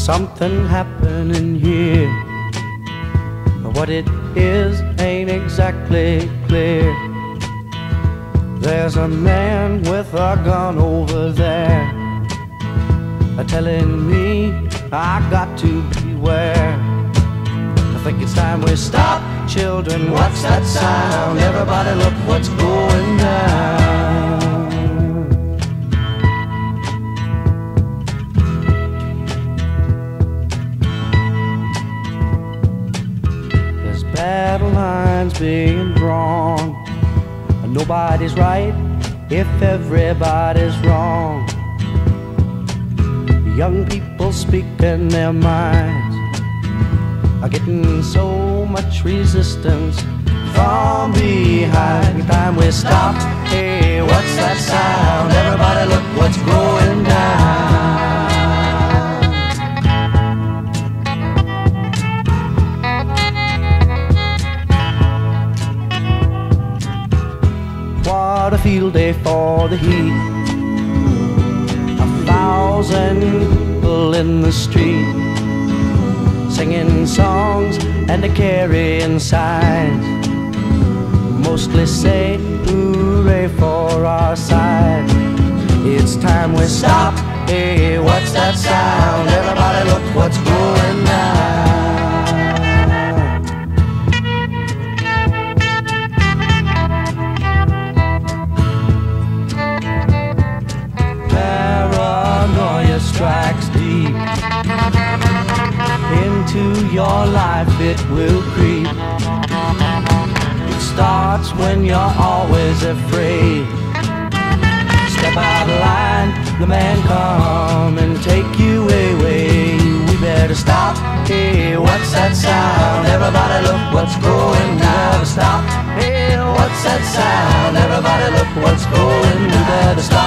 something happening here. What it is ain't exactly clear. There's a man with a gun over there, telling me I got to beware. I think it's time we stop. Children, what's that sound? Everybody look what's going down. There's battle lines being drawn. Nobody's right if everybody's wrong. Young people speaking their minds are getting so much resistance from behind. Time we stop. Hey, what's that sound? Everybody look what's going down. What a field day for the heat. 1,000 people in the street, singing songs and carrying signs, mostly say hooray for our side. It's time we stop. Hey, what's that sound? Everybody look what's going down. Paranoia strikes deep into your life, it will creep. It starts when you're always afraid. Step out of line, the man come and take you away. We better stop. Hey, what's that sound? Everybody look what's going down. Stop. Hey, what's that sound? Everybody look what's going. We better stop.